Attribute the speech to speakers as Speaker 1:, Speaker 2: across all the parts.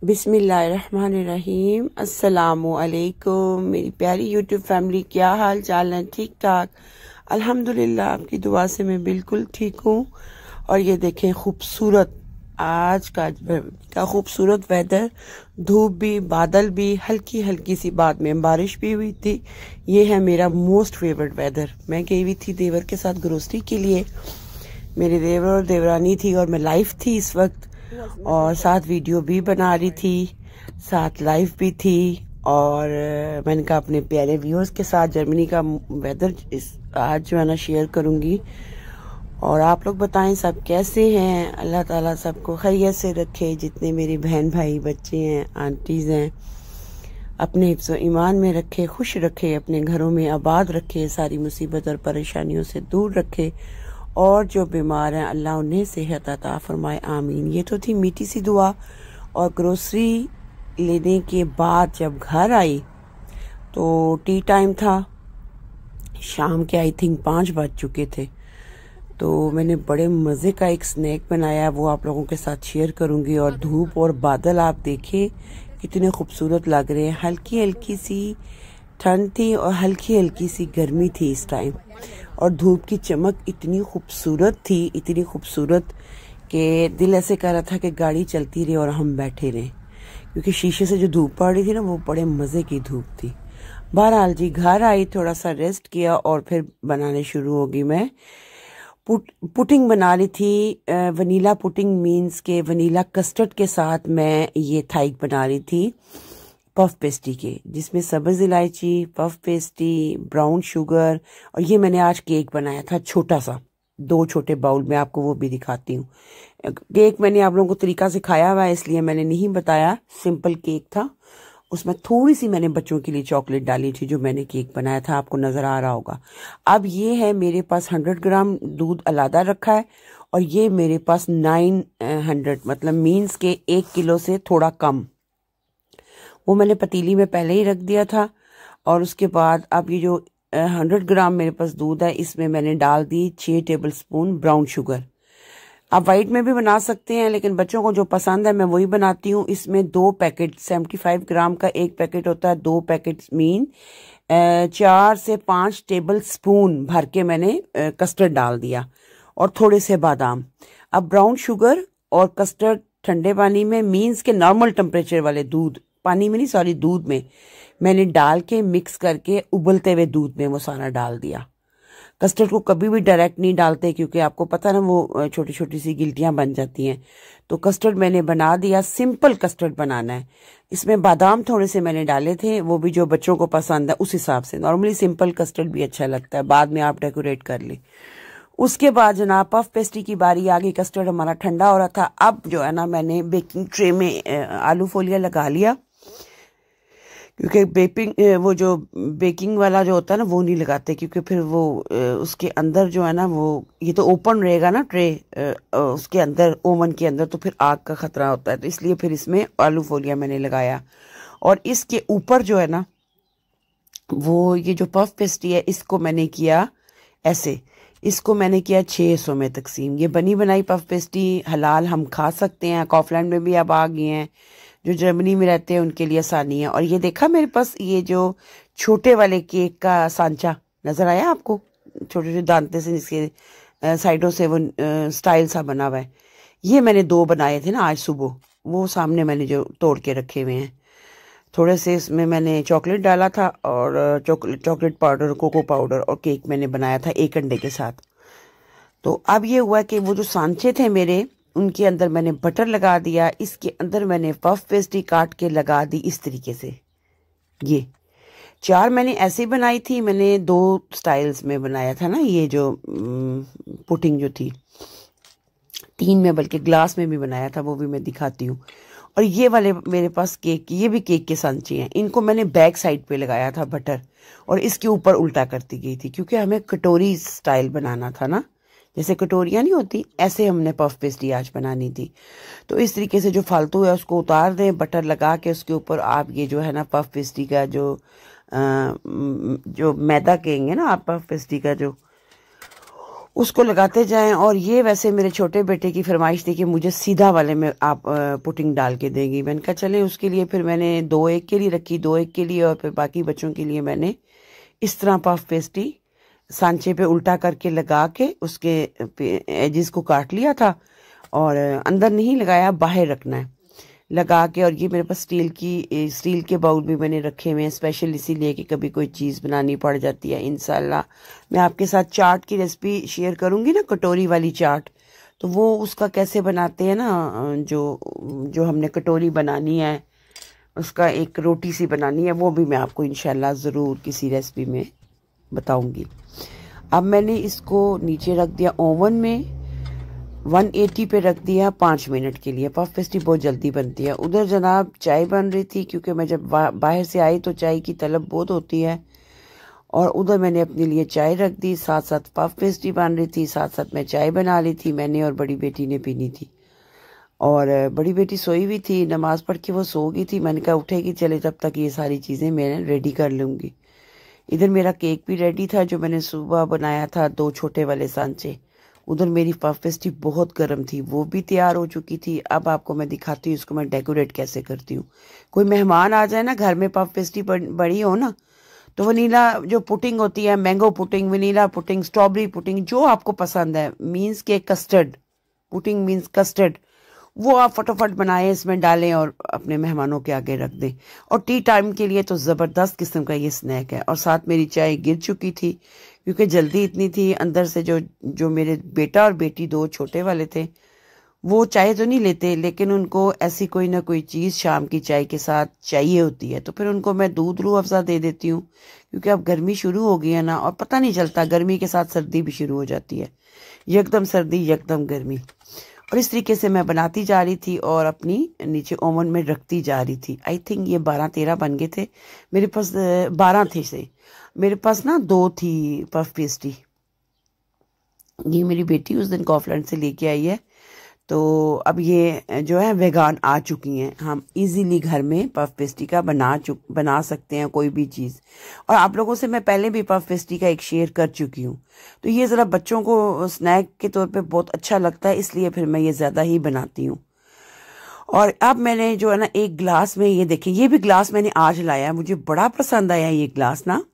Speaker 1: बिस्मिल्लाहिर्रहमानिर्रहीम। अस्सलामुअलैकुम मेरी प्यारी यूट्यूब फैमिली, क्या हाल चाल है? ठीक ठाक अल्हम्दुलिल्लाह, आपकी दुआ से मैं बिल्कुल ठीक हूँ। और ये देखें खूबसूरत आज का खूबसूरत वेदर, धूप भी बादल भी, हल्की हल्की सी बाद में बारिश भी हुई थी। ये है मेरा मोस्ट फेवरेट वेदर। मैं गई हुई थी देवर के साथ ग्रोसरी के लिए। मेरे देवर और देवरानी थी और मैं लाइव थी इस वक्त, और साथ वीडियो भी बना रही थी, साथ लाइव भी थी। और मैंने कहा अपने प्यारे व्यूअर्स के साथ जर्मनी का वेदर आज जो है ना शेयर करूंगी। और आप लोग बताएं सब कैसे हैं? अल्लाह ताला सबको खैरियत से रखे। जितने मेरे बहन भाई बच्चे हैं, आंटीज हैं, अपने हिफ्ज़ ईमान में रखे, खुश रखे, अपने घरों में आबाद रखे, सारी मुसीबत और परेशानियों से दूर रखे। और जो बीमार हैं अल्लाह उन्हें सेहत अता फरमाए, आमीन। ये तो थी मीठी सी दुआ। और ग्रोसरी लेने के बाद जब घर आई तो टी टाइम था, शाम के आई थिंक 5 बज चुके थे। तो मैंने बड़े मज़े का एक स्नैक बनाया, वो आप लोगों के साथ शेयर करूंगी। और धूप और बादल आप देखें कितने खूबसूरत लग रहे हैं। हल्की हल्की सी ठंड थी और हल्की हल्की सी गर्मी थी इस टाइम। और धूप की चमक इतनी खूबसूरत थी, इतनी खूबसूरत कि दिल ऐसे कर रहा था कि गाड़ी चलती रहे और हम बैठे रहें, क्योंकि शीशे से जो धूप पड़ रही थी ना, वो बड़े मज़े की धूप थी। बहरहाल जी, घर आई, थोड़ा सा रेस्ट किया और फिर बनाने शुरू होगी। मैं पुटिंग बना रही थी। वनीला पुटिंग मीन्स के वनीला कस्टर्ड के साथ मैं ये थाइक बना रही थी पफ पेस्ट्री के, जिसमें सब्ज इलायची, पफ पेस्ट्री, ब्राउन शुगर। और ये मैंने आज केक बनाया था छोटा सा, 2 छोटे बाउल में, आपको वो भी दिखाती हूँ। केक मैंने आप लोगों को तरीका सिखाया हुआ है, इसलिए मैंने नहीं बताया। सिंपल केक था, उसमें थोड़ी सी मैंने बच्चों के लिए चॉकलेट डाली थी जो मैंने केक बनाया था, आपको नजर आ रहा होगा। अब ये है मेरे पास 100 ग्राम दूध अलादा रखा है, और ये मेरे पास 900 मतलब मीन्स के 1 किलो से थोड़ा कम, वो मैंने पतीली में पहले ही रख दिया था। और उसके बाद अब ये जो 100 ग्राम मेरे पास दूध है, इसमें मैंने डाल दी 6 टेबल स्पून ब्राउन शुगर। आप वाइट में भी बना सकते हैं, लेकिन बच्चों को जो पसंद है मैं वही बनाती हूँ। इसमें 2 पैकेट, 75 ग्राम का एक पैकेट होता है, 2 पैकेट मीन 4 से 5 टेबल स्पून भर के मैंने कस्टर्ड डाल दिया, और थोड़े से बादाम। अब ब्राउन शुगर और कस्टर्ड ठंडे पानी में, मीन्स के नॉर्मल टेम्परेचर वाले दूध, पानी में नहीं सॉरी दूध में मैंने डाल के मिक्स करके उबलते हुए दूध में वो सारा डाल दिया। कस्टर्ड को कभी भी डायरेक्ट नहीं डालते, क्योंकि आपको पता ना वो छोटी छोटी सी गिल्टियां बन जाती हैं। तो कस्टर्ड मैंने बना दिया, सिंपल कस्टर्ड बनाना है। इसमें बादाम थोड़े से मैंने डाले थे, वो भी जो बच्चों को पसंद है उस हिसाब से। नॉर्मली सिंपल कस्टर्ड भी अच्छा लगता है, बाद में आप डेकोरेट कर ले। उसके बाद जनाब पफ पेस्ट्री की बारी आ गई। कस्टर्ड हमारा ठंडा हो रहा था। अब जो है ना, मैंने बेकिंग ट्रे में आलू फोलिया लगा लिया, क्योंकि वो जो बेकिंग वाला जो होता है ना, वो नहीं लगाते, क्योंकि फिर वो उसके अंदर जो है ना, वो ये तो ओपन रहेगा ना ट्रे, उसके अंदर ओवन के अंदर, तो फिर आग का खतरा होता है। तो इसलिए फिर इसमें आलू फोलिया मैंने लगाया। और इसके ऊपर जो है ना, वो ये जो पफ पेस्ट्री है, इसको मैंने किया ऐसे, इसको मैंने किया 600 में तकसीम। ये बनी बनाई पफ पेस्ट्री हलाल हम खा सकते हैं। कॉफलैंड में भी अब आ गए हैं, जो जर्मनी में रहते हैं उनके लिए आसानी है। और ये देखा मेरे पास ये जो छोटे वाले केक का सांचा नजर आया आपको, छोटे छोटे दांते से जिसके साइडों से वो स्टाइल सा बना हुआ है। ये मैंने 2 बनाए थे ना आज सुबह, वो सामने मैंने जो तोड़ के रखे हुए हैं। थोड़े से इसमें मैंने चॉकलेट डाला था, और चॉकलेट पाउडर, कोको पाउडर, और केक मैंने बनाया था 1 अंडे के साथ। तो अब ये हुआ कि वो जो सांचे थे मेरे, उनके अंदर मैंने बटर लगा दिया। इसके अंदर मैंने पफ पेस्ट्री काट के लगा दी इस तरीके से। ये 4 मैंने ऐसे बनाई थी, मैंने 2 स्टाइल्स में बनाया था ना, ये जो पुटिंग जो थी 3 में, बल्कि ग्लास में भी बनाया था, वो भी मैं दिखाती हूँ। और ये वाले मेरे पास केक, ये भी केक के सांचे हैं, इनको मैंने बैक साइड पे लगाया था बटर, और इसके ऊपर उल्टा करती गई थी, क्योंकि हमें कटोरी स्टाइल बनाना था ना, जैसे कटोरियाँ नहीं होती, ऐसे हमने पफ पेस्ट्री आज बनानी थी। तो इस तरीके से जो फालतू है उसको उतार दें, बटर लगा के उसके ऊपर आप ये जो है ना पफ पेस्ट्री का जो मैदा कहेंगे ना आप, पफ पेस्ट्री का जो उसको लगाते जाएं। और ये वैसे मेरे छोटे बेटे की फरमाइश थी कि मुझे सीधा वाले में आप पुटिंग डाल के देंगी। मैंने कहा चलें, उसके लिए फिर मैंने 2 एक के लिए रखी, 2 एक के लिए, और फिर बाकी बच्चों के लिए मैंने इस तरह पफ पेस्ट्री सांचे पे उल्टा करके लगा के उसके एजिस को काट लिया था, और अंदर नहीं लगाया, बाहर रखना है लगा के। और ये मेरे पास स्टील के बाउल भी मैंने रखे हुए हैं स्पेशल इसीलिए कि कभी कोई चीज़ बनानी पड़ जाती है। इंशाल्लाह मैं आपके साथ चाट की रेसिपी शेयर करूंगी ना, कटोरी वाली चाट, तो वो उसका कैसे बनाते हैं ना, जो हमने कटोरी बनानी है, उसका एक रोटी सी बनानी है, वो भी मैं आपको इंशाल्लाह ज़रूर किसी रेसिपी में बताऊंगी। अब मैंने इसको नीचे रख दिया ओवन में, 180 पे रख दिया 5 मिनट के लिए। पफ पेस्ट्री बहुत जल्दी बनती है। उधर जनाब चाय बन रही थी, क्योंकि मैं जब बाहर से आई तो चाय की तलब बहुत होती है, और उधर मैंने अपने लिए चाय रख दी, साथ साथ पफ पेस्ट्री बन रही थी, साथ साथ मैं चाय बना ली थी। मैंने और बड़ी बेटी ने पीनी थी, और बड़ी बेटी सोई हुई थी, नमाज पढ़ के वो सो गई थी। मैंने कहा उठेगी चले तब तक ये सारी चीज़ें मैं रेडी कर लूँगी। इधर मेरा केक भी रेडी था जो मैंने सुबह बनाया था, 2 छोटे वाले सांचे। उधर मेरी पफ पेस्ट्री बहुत गर्म थी, वो भी तैयार हो चुकी थी। अब आपको मैं दिखाती हूँ इसको मैं डेकोरेट कैसे करती हूँ। कोई मेहमान आ जाए ना घर में, पफ पेस्ट्री बड़ी हो ना, तो वनीला जो पुटिंग होती है, mango pudding, vanilla pudding, strawberry pudding, जो आपको पसंद है, मीन्स के कस्टर्ड पुटिंग मीन्स कस्टर्ड, वो आप फटाफट बनाएं, इसमें डालें और अपने मेहमानों के आगे रख दें। और टी टाइम के लिए तो ज़बरदस्त किस्म का ये स्नैक है। और साथ मेरी चाय गिर चुकी थी क्योंकि जल्दी इतनी थी। अंदर से जो मेरे बेटा और बेटी 2 छोटे वाले थे, वो चाय तो नहीं लेते, लेकिन उनको ऐसी कोई ना कोई चीज़ शाम की चाय के साथ चाहिए होती है। तो फिर उनको मैं दूध रूह अफ़ज़ा दे देती हूँ, क्योंकि अब गर्मी शुरू हो गई है ना, और पता नहीं चलता, गर्मी के साथ सर्दी भी शुरू हो जाती है, यकदम सर्दी यकदम गर्मी। और इस तरीके से मैं बनाती जा रही थी और अपनी नीचे ओवन में रखती जा रही थी। आई थिंक ये 12-13 बन गए थे मेरे पास, 12 थे से मेरे पास ना, 2 थी पफ पेस्ट्री। ये मेरी बेटी उस दिन कॉफलैंड से लेके आई है, तो अब ये जो है वेगान आ चुकी हैं। हम इजीली घर में पफ पेस्ट्री का बना सकते हैं कोई भी चीज़। और आप लोगों से मैं पहले भी पफ पेस्ट्री का एक शेयर कर चुकी हूँ, तो ये ज़रा बच्चों को स्नैक के तौर पे बहुत अच्छा लगता है, इसलिए फिर मैं ये ज़्यादा ही बनाती हूँ। और अब मैंने जो है ना, एक गिलास में, ये देखिए, ये भी गिलास मैंने आज लाया, मुझे बड़ा पसंद आया ये गिलास ना।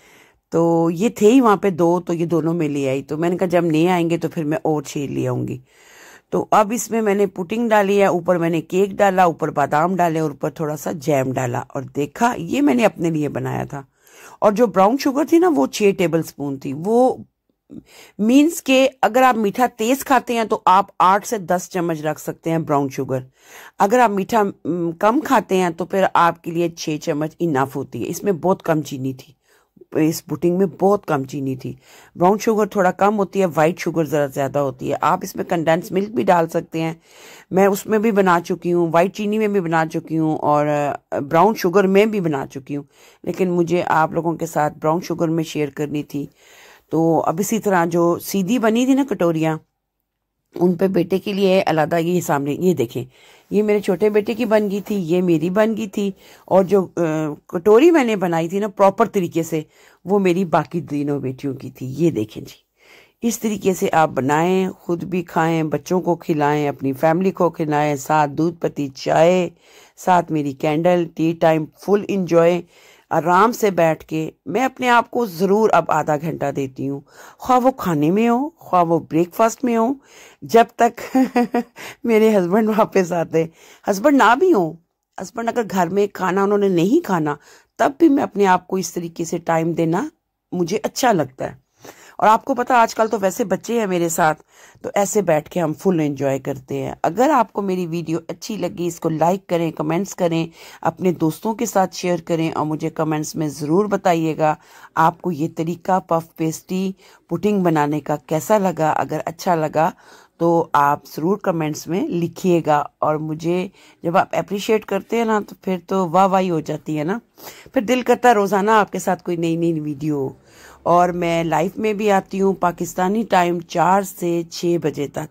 Speaker 1: तो ये थे ही वहाँ पे 2, तो ये दोनों में ले आई। तो मैंने कहा जब नहीं आएंगे तो फिर मैं और 6 ले आऊँगी। तो अब इसमें मैंने पुडिंग डाली है, ऊपर मैंने केक डाला, ऊपर बादाम डाले, और ऊपर थोड़ा सा जैम डाला। और देखा, ये मैंने अपने लिए बनाया था। और जो ब्राउन शुगर थी ना, वो 6 टेबल स्पून थी। वो मीन्स के अगर आप मीठा तेज खाते हैं तो आप 8 से 10 चम्मच रख सकते हैं ब्राउन शुगर। अगर आप मीठा कम खाते हैं तो फिर आपके लिए 6 चम्मच इनफ होती है। इसमें बहुत कम चीनी थी, इस पुडिंग में बहुत कम चीनी थी। ब्राउन शुगर थोड़ा कम होती है, वाइट शुगर ज़रा ज़्यादा होती है। आप इसमें कंडेंस मिल्क भी डाल सकते हैं, मैं उसमें भी बना चुकी हूँ, वाइट चीनी में भी बना चुकी हूँ, और ब्राउन शुगर में भी बना चुकी हूँ। लेकिन मुझे आप लोगों के साथ ब्राउन शुगर में शेयर करनी थी। तो अब इसी तरह जो सीधी बनी थी ना कटोरियाँ, उन पे बेटे के लिए अलग, ये सामने ये देखें, ये मेरे छोटे बेटे की बन गई थी, ये मेरी बन गई थी। और जो कटोरी मैंने बनाई थी ना प्रॉपर तरीके से, वो मेरी बाकी तीनों बेटियों की थी। ये देखें जी, इस तरीके से आप बनाएं, खुद भी खाएं, बच्चों को खिलाएं, अपनी फैमिली को खिलाएं, साथ दूध पत्ती चाय, साथ मेरी candle, tea time full enjoy. आराम से बैठ के मैं अपने आप को ज़रूर अब आधा घंटा देती हूँ, ख्वाह वो खाने में हो, ख्वाह वो ब्रेकफास्ट में हो, जब तक मेरे हस्बैंड वापस आते। हस्बैंड ना भी हो, हस्बैंड अगर घर में खाना उन्होंने नहीं खाना, तब भी मैं अपने आप को इस तरीके से टाइम देना मुझे अच्छा लगता है। और आपको पता आजकल तो वैसे बच्चे हैं मेरे साथ, तो ऐसे बैठ के हम फुल एंजॉय करते हैं। अगर आपको मेरी वीडियो अच्छी लगी, इसको लाइक करें, कमेंट्स करें, अपने दोस्तों के साथ शेयर करें, और मुझे कमेंट्स में ज़रूर बताइएगा आपको ये तरीका पफ पेस्ट्री पुडिंग बनाने का कैसा लगा। अगर अच्छा लगा तो आप ज़रूर कमेंट्स में लिखिएगा। और मुझे जब आप अप्रिशिएट करते हैं ना, तो फिर तो वाह वाही हो जाती है ना, फिर दिल करता है रोज़ाना आपके साथ कोई नई नई वीडियो हो। और मैं लाइव में भी आती हूँ पाकिस्तानी टाइम 4 से 6 बजे तक,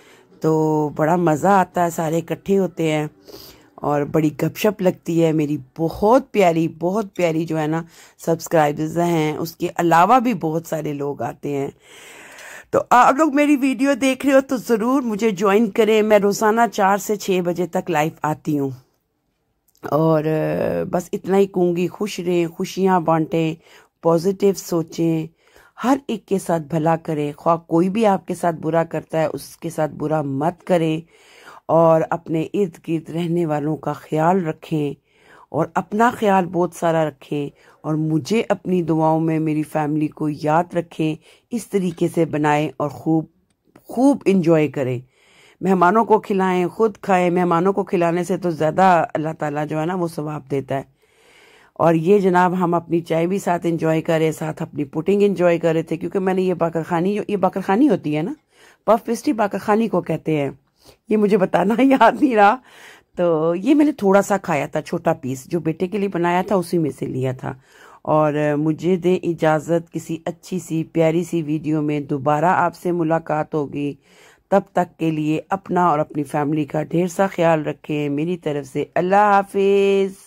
Speaker 1: तो बड़ा मज़ा आता है, सारे इकट्ठे होते हैं और बड़ी गपशप लगती है। मेरी बहुत प्यारी जो है ना सब्सक्राइबर्स हैं, उसके अलावा भी बहुत सारे लोग आते हैं। तो आप लोग मेरी वीडियो देख रहे हो तो ज़रूर मुझे ज्वाइन करें। मैं रोज़ाना 4 से 6 बजे तक लाइव आती हूँ। और बस इतना ही कहूँगी, खुश रहें, खुशियाँ बांटें, पॉजिटिव सोचें, हर एक के साथ भला करें। ख्वाह कोई भी आपके साथ बुरा करता है उसके साथ बुरा मत करें, और अपने इर्द गिर्द रहने वालों का ख्याल रखें और अपना ख्याल बहुत सारा रखें। और मुझे अपनी दुआओं में मेरी फैमिली को याद रखें, इस तरीके से बनाएं और खूब खूब इंजॉय करें। मेहमानों को खिलाएं, खुद खाएं। मेहमानों को खिलाने से तो ज़्यादा अल्लाह ताला जो है ना वो सवाब देता है। और ये जनाब हम अपनी चाय भी साथ इंजॉय कर रहे, साथ अपनी पुटिंग इंजॉय कर रहे थे, क्योंकि मैंने ये बाकरखानी होती है ना, पफ पेस्ट्री बाकरखानी को कहते हैं, ये मुझे बताना याद नहीं रहा। तो ये मैंने थोड़ा सा खाया था, छोटा पीस जो बेटे के लिए बनाया था उसी में से लिया था। और मुझे दे इजाज़त, किसी अच्छी सी प्यारी सी वीडियो में दोबारा आपसे मुलाकात होगी। तब तक के लिए अपना और अपनी फैमिली का ढेर सा ख्याल रखें। मेरी तरफ से अल्लाह हाफिज़।